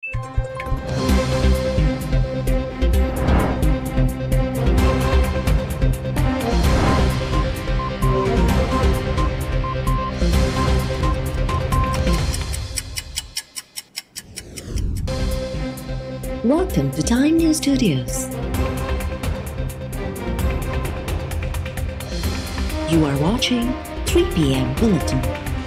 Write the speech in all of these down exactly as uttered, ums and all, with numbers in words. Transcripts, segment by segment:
Welcome to Time News Studios. You are watching three p m Bulletin.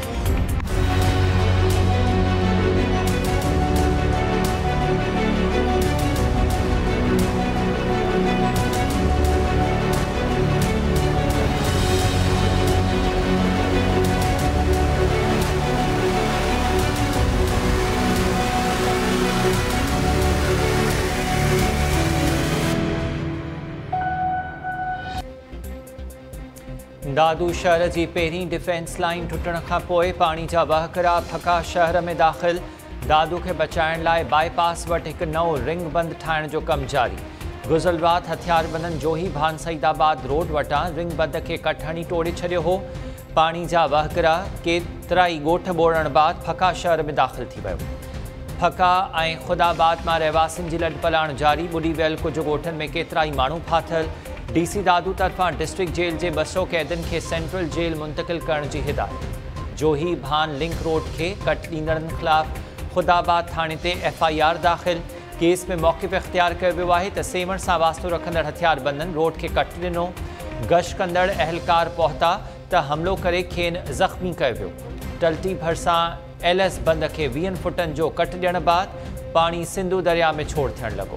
दादू शहर की पहिरीं defence line टुटण खां पोइ पानी जा वहकरा फका शहर में दाख़िल। दादू के बचाइण लाइ बाईपास वटि हिकु नओं रिंग बंद ठाहिण जो कमु जारी। गुज़िरियल राति हथियारबंदनि जोही भान सईदाबाद रोड वटां रिंग बंद के कटहणी टोड़े छॾियो हो। पानी जा वहकरा केतिरा ई ॻोठ ॿोड़ण बाद फका शहर में दाख़िल थी वियो। फका ऐं ख़ुदाबाद मां रहवासियुनि जी लॾपलाण जारी। ॿुॾी वियल कुझु ॻोठनि में केतिरा ई माण्हू फाथल। डीसी दादू तरफां डिस्ट्रिक्ट जेल के ॿ सौ कैदियुनि खे सेंट्रल जेल मुंतकिल करण की हिदायत। जोही भान लिंक रोड के कट ॾींदड़नि ख़िलाफ़ ख़ुदाबाद थाने ते एफ आई आर दाख़िल। केस में मौक़िफ़ इख्तियार कयो वियो आहे त सेवण सां वास्तो रखंदड़ हथियारबंदनि रोड के कट ॾिनो। गश्त कंदड़ अहलकार पहुता त हमलो करे खेनि ज़ख़्मी कयो वियो। टल्टी भरिसां एल एस बंद के वीहनि फुटनि जो कट ॾियण बाद पानी सिंधु दरिया में छोड़ थियण लॻो।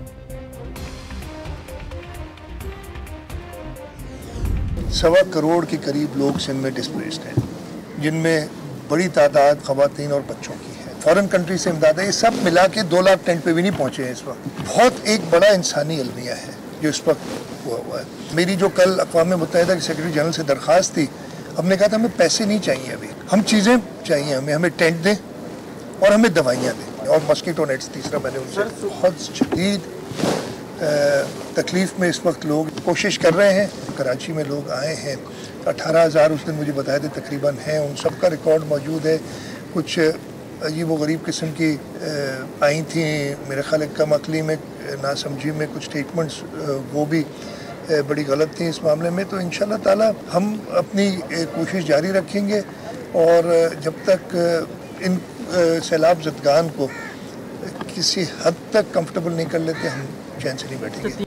सवा करोड़ के करीब लोग सिंध में डिस्प्लेस्ड हैं, जिनमें बड़ी तादाद ख़वातीन और बच्चों की है। फॉरेन कंट्री से इमदाद है। ये सब मिला के दो लाख टेंट पे भी नहीं पहुंचे हैं इस वक्त। बहुत एक बड़ा इंसानी अलमिया है जो इस वक्त हुआ हुआ है। मेरी जो कल अक़वाम मुत्तहिदा के सेक्रेटरी जनरल से दरख्वास्त थी, हमने कहा था हमें पैसे नहीं चाहिए, अभी हम चीज़ें चाहिए, हमें हमें टेंट दें और हमें दवाइयाँ दें और मस्कीटो नेट्स। तीसरा मैंने उनसे बहुत शदीद तकलीफ़ में इस वक्त लोग कोशिश कर रहे हैं। कराची में लोग आए हैं, अठारह हज़ार उस दिन मुझे बताए थे तकरीबन हैं। उन सब का रिकॉर्ड मौजूद है। कुछ अजीब व गरीब किस्म की आई थी, मेरे ख्याल कम अकली में, नासमझी में कुछ स्टेटमेंट्स वो भी बड़ी गलत थी इस मामले में। तो इंशाल्लाह ताला हम अपनी कोशिश जारी रखेंगे और जब तक इन सैलाब ज़दगान को किसी हद तक कंफर्टेबल नहीं कर लेते, हम चैन से नहीं बैठेंगे।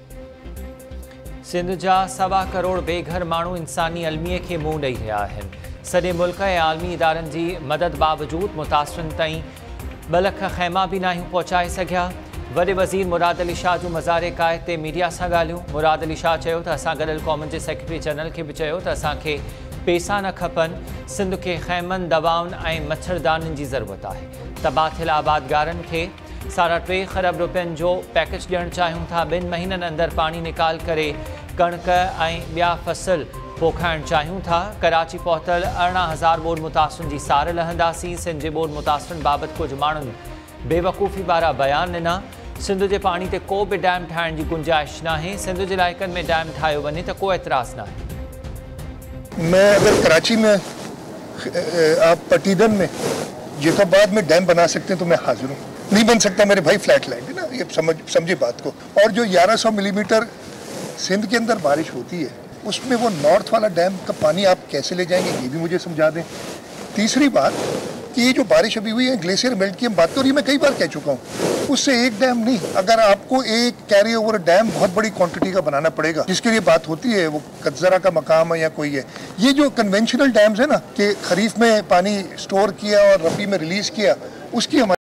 सिंध जा सवा करोड़ बेघर माण्हू इंसानी अलमीअ खे मुंहुं ॾेई रहिया आहिनि। सॼे मुल्क ऐं आलमी इदारनि जी मदद बावजूदि मुतासिरनि ताईं ॿ लख ख़ैमा बि नाहियूं पहुचाए सघिया। वॾे वज़ीर मुराद अली शाह जूं मज़ार कायद ते मीडिया सां ॻाल्हियूं। मुराद अली शाह चयो त असां गॾियल क़ौमुनि जे सेक्रेटरी जनरल खे बि चयो त असांखे पैसा न खपनि। सिंध खे ख़ैमनि, दवाउनि ऐं मच्छरदानियुनि जी ज़रूरत आहे। तबाह थियल आबादगारनि खे साढा टे खरब रुपयनि जो पैकेज ॾियणु चाहियूं था। ॿिनि महीननि अंदरि पाणी निकाल करे कणक ऐं ॿिया फसल पोखाइणु चाहियूं था। कराची पहुतल अरिड़हं हज़ार ॿोॾ मुतासिरनि जी सार लहंदासीं। सिंध जे ॿोॾ मुतासिरनि बाबति कुझु माण्हुनि बेवकूफ़ी वारा बयान ॾिना। सिंध जे पाणी ते को बि डैम ठाहिण जी गुंजाइश नाहे। सिंध जे इलाइक़नि में डैम ठाहियो वञे त को एतिराज़ नाहे। मैं अगर कराची में आप पटीदन में जैकोबाद में डैम बना सकते हैं तो मैं हाजिर हूँ। नहीं बन सकता मेरे भाई, फ्लैट लैंड है ना, ये समझ समझे बात को। और जो ग्यारह सौ मिलीमीटर सिंध के अंदर बारिश होती है, उसमें वो नॉर्थ वाला डैम का पानी आप कैसे ले जाएंगे, ये भी मुझे समझा दें। तीसरी बात कि ये जो बारिश अभी हुई है, ग्लेशियर मेल्ट की हम बात तो, ये मैं कई बार कह चुका हूँ, उससे एक डैम नहीं, अगर आपको एक कैरी ओवर डैम बहुत बड़ी क्वांटिटी का बनाना पड़ेगा, जिसके लिए बात होती है वो कचरा का मकाम है या कोई है। ये जो कन्वेंशनल डैम्स है ना, कि खरीफ में पानी स्टोर किया और रबी में रिलीज किया, उसकी हमारी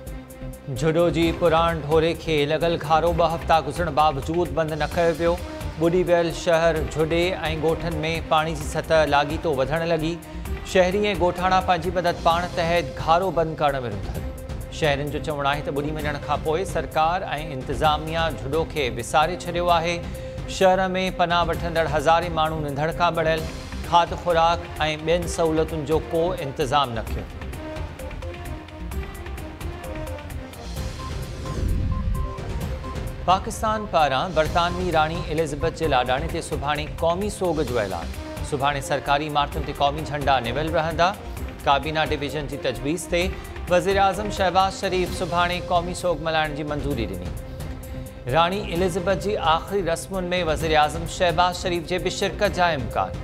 जुडो जी पुराण ढोरे खे लॻल घारो ॿ हफ़्ता गुज़रण बावजूदि बंदि न कयो वियो। बुडी वियल शहर झुडे ऐं ॻोठनि में पाणी जी सतह लाॻीतो वधण लॻी। शहरी ऐं ॻोठाणा पंहिंजी मदद पाण तहत घारो बंदि करण में रुधल। शहरियुनि जो चवणु आहे त ॿुॾी वञण खां पोइ सरकार ऐं इंतिज़ामिया झुडो खे विसारे छॾियो आहे। शहर में पनाह वठंदड़ हज़ारे माण्हू निंधड़ खां बढ़ियल। खाद खुराक ऐं ॿियनि सहूलियतुनि जो को इंतज़ाम न कयो। पाकिस्तान पारां बरतानवी राणी एलिज़ाबेथ जे लाॾाणे ते सुभाणे क़ौमी सोग जो ऐलान। सुभाणे सरकारी इमारतुनि ते क़ौमी झंडा निवल रहंदा। काबीना डिवीज़न जी तजवीज़ ते वज़ीर आज़म शहबाज शरीफ़ सुभाणे क़ौमी सोग मल्हाइण जी मंज़ूरी ॾिनी। राणी एलिज़ाबेथ जी आख़िरी रस्मुनि में वज़ीर आज़म शहबाज शरीफ़ जे बि शिरकत जा इम्कान।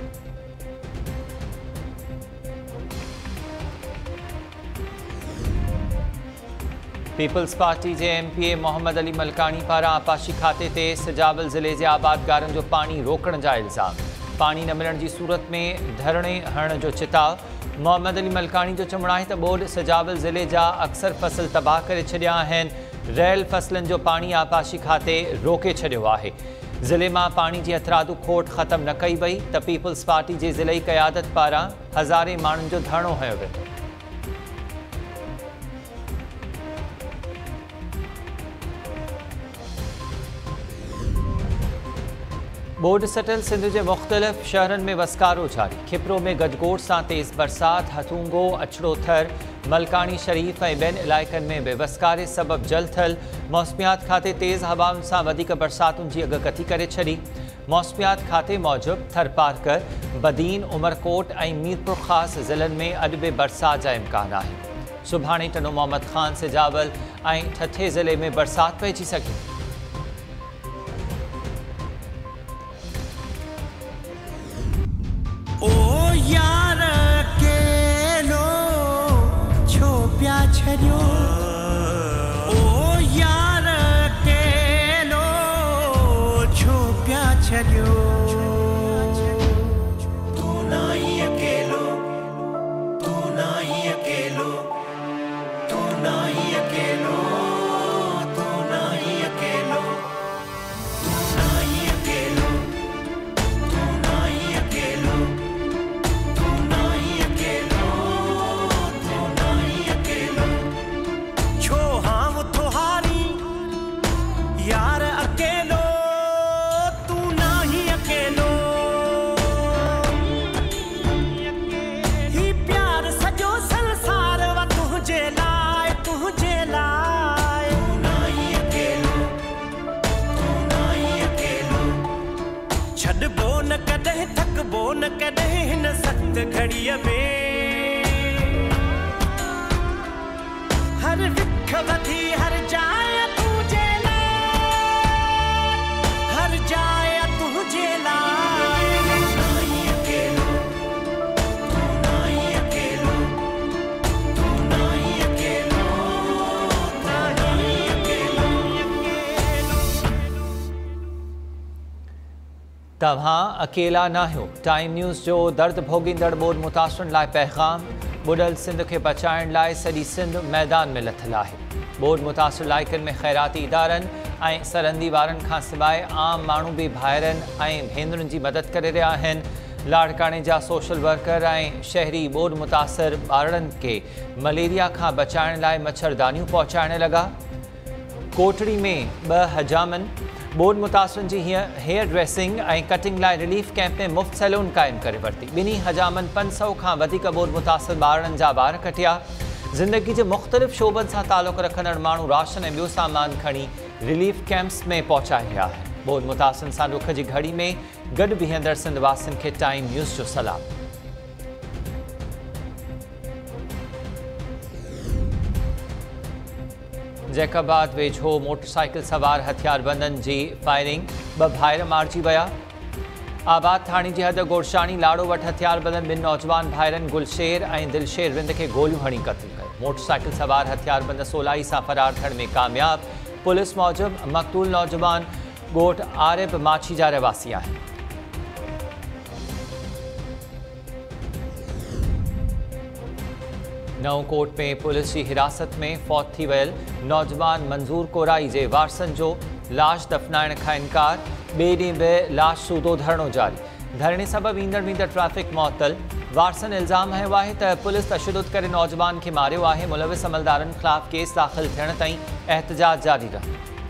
पीपल्स पार्टी जे M P A Mohammad Ali Malkani पारां आपाशी खाते ते सिजाबल ज़िले जे आबादगारनि जो पाणी रोकण जा इल्ज़ाम। पाणी न मिलण जी सूरत में धरणे हणण जो चिताव। मोहम्मद अली मलकानी जो चवणु आहे त बोर्ड सिजाबल ज़िले जा अक्सर फसल तबाह करे छॾिया आहिनि। रहियल फसलनि जो पाणी आपाशी खाते रोके छॾियो आहे। ज़िले मां पाणी जी हथरादू खोट ख़तमु न कई वई त पीपल्स पार्टी जे ज़िलई क़यादत पारां हज़ारे माण्हुनि जो धरणो हयो वियो। बोर्ड सटल सिंध जे मुख़्तलिफ़ शहरनि में वसकारो जारी। खिपरो में गजगोड़ सां तेज़ बरसात। हथूंगो अछड़ो थर मलकानी शरीफ़ ऐं ॿियनि इलाइक़नि में बि वसकारे सबबि जल थल। मौसमियात खाते तेज़ हवाउनि सां वधीक बरसातुनि जी अॻकथी करे छॾी। मौसमियात खाते मूजिबि थरपारकर, बदीन, उमरकोट ऐं मीरपुर ख़ासि ज़िलनि में अॼु बि बरसात जा इम्कान आहिनि। सुभाणे टनो मोहम्मद ख़ान सिजाबल ऐं ठठे ज़िले में बरसात पइजी सघे। ओ यार अकेलो छो पिया छॾियो। ओ यार अकेलो छो पिया छॾियो। तू ना ही अकेलो, तू ना ही अकेलो, तू ना ही अकेलो, तू ना ही अकेलो, तू ना ही अकेलो, तू ना ही अकेलो, तू ना ही अकेलो, तू ना ही अकेलो। छो हम तुहारी यार अकेलो, तू ना ही अकेलो। ही प्यार सजो संसार वा तुझे लाए, तुझे लाए। तू ना ही अकेलो, तू ना ही अकेलो। छॾबो न कॾहिं, थकबो न कॾहिं हिन सख़्त घड़ीअ में। हर विख वधी हर जाइ तुझे लाइ, हर जाइ तुझे लाइ। तू ना ही अकेलो, तू ना ही अकेलो, तू ना ही अकेलो, तू ना ही अकेलो। तव्हां अकेला न आहियो। टाइम न्यूज़ जो दर्द भोगींदड़ ॿोॾ मुतासिरनि लाइ पैगाम। ॿुॾल सिंध खे बचाइण लाइ सॼी सिंध मैदान में लथल आहे। ॿोॾ मुतासिर इलाइक़नि में ख़ैराती इदारनि ऐं सरहदी वारनि खां सवाइ आम माण्हू बि भाइरनि ऐं भेनरुनि जी मदद करे रहिया आहिनि। लाड़काणे जा सोशल वर्कर ऐं शहरी ॿोॾ मुतासिर ॿारनि खे मलेरिया खां बचाइण लाइ मच्छरदानियूं पहुचाइण लॻा। कोटड़ी में ॿ हजामनि ॿोॾ मुतासिरनि जी हीअं हेयर ड्रेसिंग ऐं कटिंग लाइ रिलीफ कैंप में मुफ़्त सैलून क़ाइमु करे वरिती। ॿिन्ही हजामनि पंज सौ खां वधीक ॿोॾ मुतासिर ॿारनि जा वार कटिया। ज़िंदगी जे मुख़्तलिफ़ शोबनि सां तालुक़ रखंदड़ माण्हू राशन ऐं ॿियो सामान खणी रिलीफ कैंप्स में पहुचाए रहिया आहिनि। ॿोॾ मुतासिरनि सां ॾुख जी घड़ी में गॾु बीहंदड़ सिंध वासियुनि खे टाइम न्यूज़ जो सलाम। जैकाबाद वेझो मोटरसाइकिल सवार हथियारबंदनि जी फायरिंग, ॿ भाइर मारिजी विया। आबाद थाणे जी हद गोरशानी लाड़ो वटि हथियारबंदनि ॿिनि नौजवान भाइरनि गुलशेर ऐं दिलशेर विंद खे गोलियूं हणी क़त्ल कयो। मोटरसाइकिल सवार हथियारबंद सोलाई सां फरार थियण में कामयाब। पुलिस मूजिबि मक़तूल नौजवान ॻोठ आरिब माछी जा रहवासी आहिनि। नवकोट में पुलिस की हिरासत में फौत थी वियल नौजवान मंजूर कोराई जे वारसनि जो लाश दफ़नाइण खां इनकार। ॿिए ॾींहुं बि लाश सूदो धरणो जारी। धरणे सबबि ईंदड़ वेंदड़ ट्रैफ़िक मुअतल। वारसन इल्ज़ाम हयो आहे त पुलिस तशद्दुद करे नौजवान खे मारियो आहे। मुलविस अमलदारनि ख़िलाफ़ केस दाख़िल थियण ताईं एहतजाज जारी रहियो।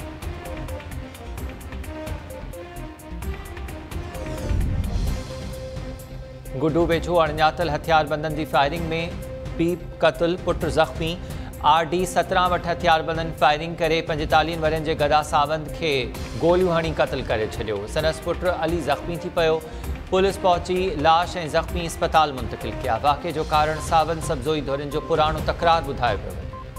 गुड्डू वेझो अणॼातल हथियारबंदनि जी फायरिंग में पीउ क़त्ल पुट ज़ख़्मी। आर डी सत्रहं वटि हथियारबंदनि फायरिंग करे पंजेतालीह वरनि जे गदा सावंत खे गोलियूं हणी क़त्ल करे छॾियो। संदसि पुट अली ज़ख़्मी थी पियो। पुलिस पहुची लाश ऐं ज़ख़्मी अस्पताल मुंतक़िल कया। वाक़े जो कारण सावंत सब्ज़ोई धुरनि जो पुराणो तकरार ॿुधायो पियो।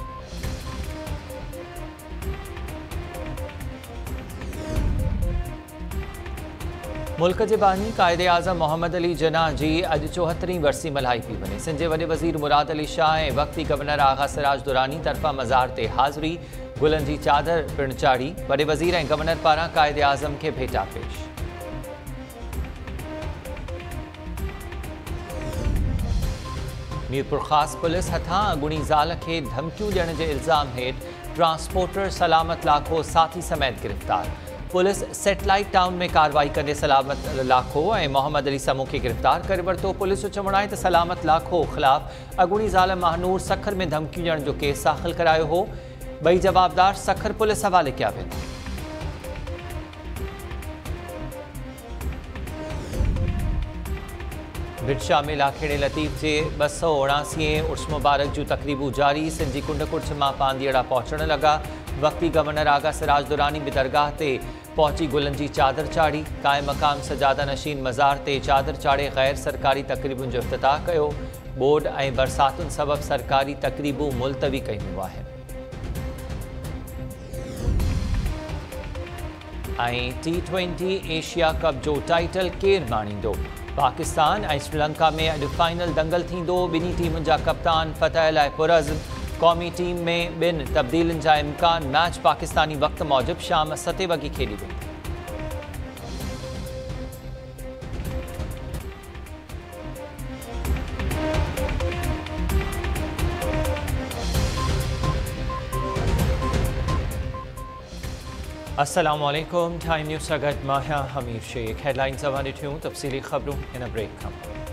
मुल्क जे बानी कायदे आज़म मोहम्मद अली जनाह जी अॼु चोहतरीं वरसी मल्हाई पई वञे। सिंध जे वॾे वज़ीर मुराद अली शाह ऐं वक़्ती गवर्नर आगा सिराज दुरानी तरफ़ां मज़ार ते हाज़िरी। गुलनि जी चादर पिणु चाढ़ी। वॾे वज़ीर ऐं गवर्नर पारां कायदे आज़म खे भेटा पेश। मीरपुर ख़ासि पुलिस हथां अगुणी ज़ाल खे धमकियूं ॾियण जे इल्ज़ाम हेठि ट्रांसपोर्टर सलामत लाखो साथी समेत गिरफ़्तार। पुलिस सेटेलाइट टाउन में कार्रवाई कंदे सलामत लाखो ऐं मोहम्मद अली समूह खे गिरफ़्तार करे वरितो। पुलिस जो चवणु आहे त सलामत लाखो ख़िलाफ़ अगुणी ज़ाल महानूर सखर में धमकियूं ॾियण जो केस दाख़िल करायो हो। ॿई जवाबदार सखर पुलिस हवाले कया वेंदा। भिटशा में लाखेड़े लतीफ़ जे ॿ सौ उणासीं उर्स मुबारक जूं तक़रीबूं जारी। सिंधी कुंड कुर्छ मां पांदियड़ा पहुचण लॻा। वक़्ती गवर्नर आगा सिराज दुरानी बि दरगाह ते पहुची गुलनि जी चादर चाढ़ी। क़ाइम मक़ाम सजादा नशीन मज़ार ते चादर चाढ़े ग़ैर सरकारी तक़रीबुनि जो इफ़्तिताह कयो। बोर्ड ऐं बरसातुनि सबबि सरकारी तक़रीबूं मुलतवी कयूं आहिनि। ऐं टी ट्वेंटी एशिया कप जो टाइटल केरु माणींदो? पाकिस्तान ऐं श्रीलंका में अॼु फाइनल दंगल थींदो। ॿिन्ही टीमुनि जा कप्तान फतह लाइ पुरज़्म। क़ौमी टीम में ॿिनि तब्दीलियुनि जा इम्कान। मैच पाकिस्तानी वक़्त मूजिबि शाम सते वॻे खेॾी वेंदी। अस्सलाम वालेकुम। टाइम न्यूज़ सां गॾु मां आहियां हमीर शेख। हेडलाइन्स अवां ॾिठियूं। तफ़सीली ख़बरूं हिन ब्रेक खां।